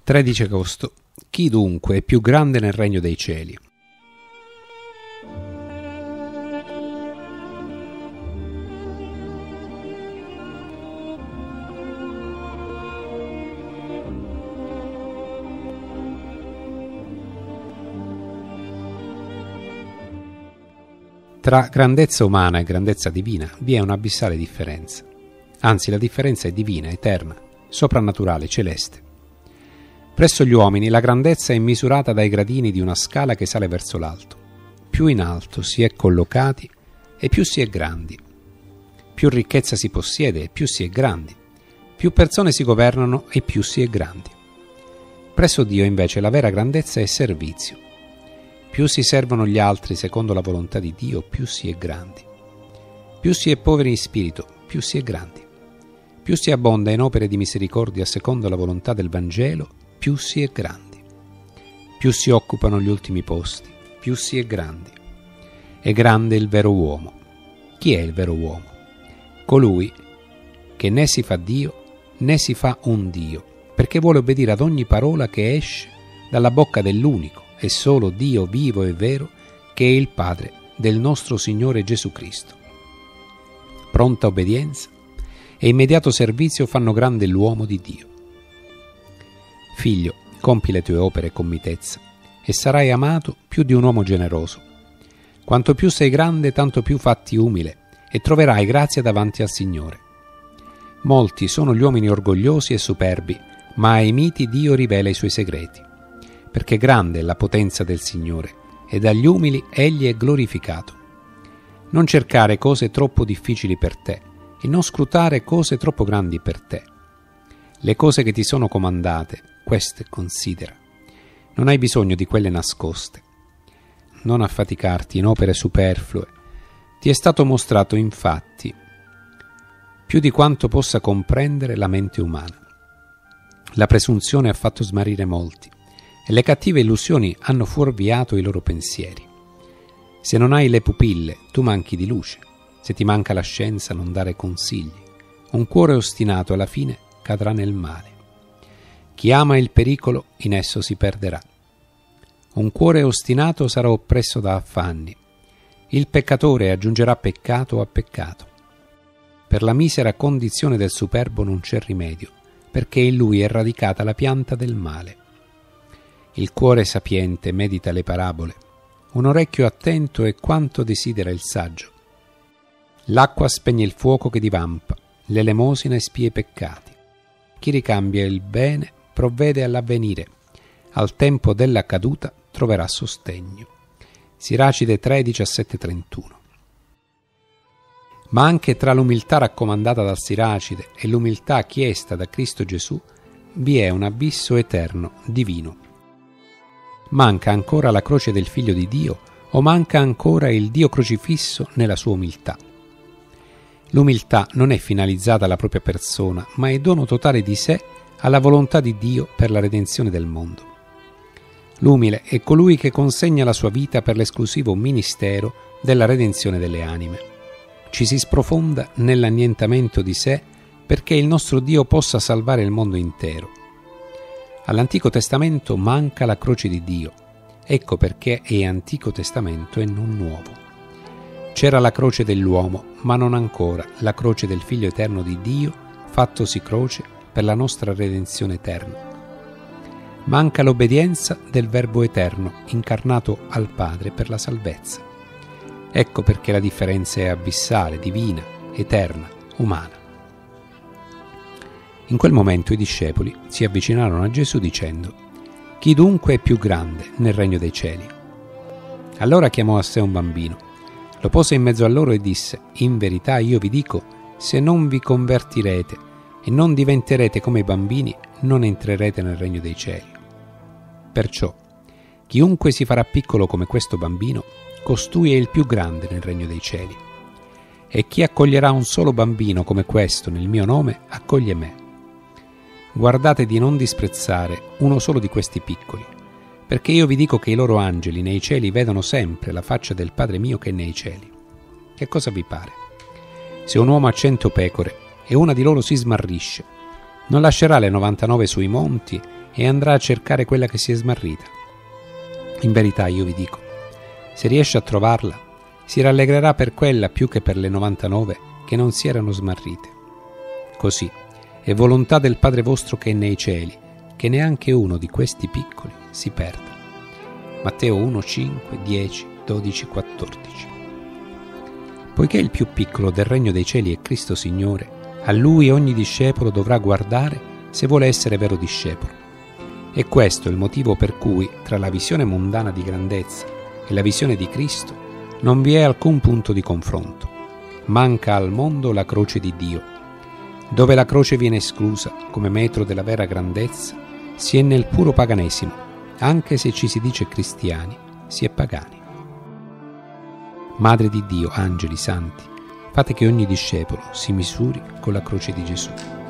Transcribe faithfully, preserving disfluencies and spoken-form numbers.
tredici agosto. Chi dunque è più grande nel regno dei cieli? Tra grandezza umana e grandezza divina vi è un'abissale differenza. Anzi, la differenza è divina, eterna, soprannaturale, celeste. Presso gli uomini la grandezza è misurata dai gradini di una scala che sale verso l'alto. Più in alto si è collocati e più si è grandi. Più ricchezza si possiede e più si è grandi. Più persone si governano e più si è grandi. Presso Dio invece la vera grandezza è servizio. Più si servono gli altri secondo la volontà di Dio, più si è grandi. Più si è poveri in spirito, più si è grandi. Più si abbonda in opere di misericordia secondo la volontà del Vangelo, più si è grandi. Più si occupano gli ultimi posti, più si è grandi. È grande il vero uomo. Chi è il vero uomo? Colui che né si fa Dio né si fa un Dio, perché vuole obbedire ad ogni parola che esce dalla bocca dell'unico e solo Dio vivo e vero, che è il Padre del nostro Signore Gesù Cristo. Pronta obbedienza e immediato servizio fanno grande l'uomo di Dio. Figlio, compi le tue opere con mitezza e sarai amato più di un uomo generoso. Quanto più sei grande, tanto più fatti umile e troverai grazia davanti al Signore. Molti sono gli uomini orgogliosi e superbi, ma ai miti Dio rivela i suoi segreti. Perché grande è la potenza del Signore, e dagli umili Egli è glorificato. Non cercare cose troppo difficili per te, e non scrutare cose troppo grandi per te. Le cose che ti sono comandate, queste considera. Non hai bisogno di quelle nascoste. Non affaticarti in opere superflue. Ti è stato mostrato, infatti, più di quanto possa comprendere la mente umana. La presunzione ha fatto smarrire molti, e le cattive illusioni hanno fuorviato i loro pensieri. Se non hai le pupille, tu manchi di luce. Se ti manca la scienza, non dare consigli. Un cuore ostinato alla fine cadrà nel male. Chi ama il pericolo, in esso si perderà. Un cuore ostinato sarà oppresso da affanni. Il peccatore aggiungerà peccato a peccato. Per la misera condizione del superbo non c'è rimedio, perché in lui è radicata la pianta del male. Il cuore sapiente medita le parabole, un orecchio attento è quanto desidera il saggio. L'acqua spegne il fuoco che divampa, l'elemosina espia i peccati. Chi ricambia il bene provvede all'avvenire, al tempo della caduta troverà sostegno. Siracide tre, diciassette trentuno. Ma anche tra l'umiltà raccomandata dal Siracide e l'umiltà chiesta da Cristo Gesù vi è un abisso eterno, divino. Manca ancora la croce del Figlio di Dio o manca ancora il Dio crocifisso nella sua umiltà? L'umiltà non è finalizzata alla propria persona, ma è dono totale di sé alla volontà di Dio per la redenzione del mondo. L'umile è colui che consegna la sua vita per l'esclusivo ministero della redenzione delle anime. Ci si sprofonda nell'annientamento di sé perché il nostro Dio possa salvare il mondo intero. All'Antico Testamento manca la croce di Dio, ecco perché è Antico Testamento e non Nuovo. C'era la croce dell'uomo, ma non ancora la croce del Figlio eterno di Dio, fattosi croce per la nostra redenzione eterna. Manca l'obbedienza del Verbo eterno, incarnato al Padre per la salvezza. Ecco perché la differenza è abissale, divina, eterna, umana. In quel momento i discepoli si avvicinarono a Gesù dicendo: «Chi dunque è più grande nel regno dei cieli?» Allora chiamò a sé un bambino, lo pose in mezzo a loro e disse: «In verità io vi dico, se non vi convertirete e non diventerete come i bambini, non entrerete nel regno dei cieli. Perciò, chiunque si farà piccolo come questo bambino, costui è il più grande nel regno dei cieli. E chi accoglierà un solo bambino come questo nel mio nome, accoglie me. Guardate di non disprezzare uno solo di questi piccoli, perché io vi dico che i loro angeli nei cieli vedono sempre la faccia del Padre mio che è nei cieli. Che cosa vi pare? Se un uomo ha cento pecore e una di loro si smarrisce, non lascerà le novantanove sui monti e andrà a cercare quella che si è smarrita. In verità io vi dico, se riesce a trovarla, si rallegrerà per quella più che per le novantanove che non si erano smarrite. Così è volontà del Padre vostro che è nei cieli, che neanche uno di questi piccoli si perda. Matteo uno, cinque, dieci, dodici, quattordici. Poiché il più piccolo del regno dei cieli è Cristo Signore, a Lui ogni discepolo dovrà guardare se vuole essere vero discepolo. E questo è il motivo per cui tra la visione mondana di grandezza e la visione di Cristo non vi è alcun punto di confronto. Manca al mondo la croce di Dio. Dove la croce viene esclusa come metro della vera grandezza, si è nel puro paganesimo, anche se ci si dice cristiani, si è pagani. Madre di Dio, angeli, santi, fate che ogni discepolo si misuri con la croce di Gesù.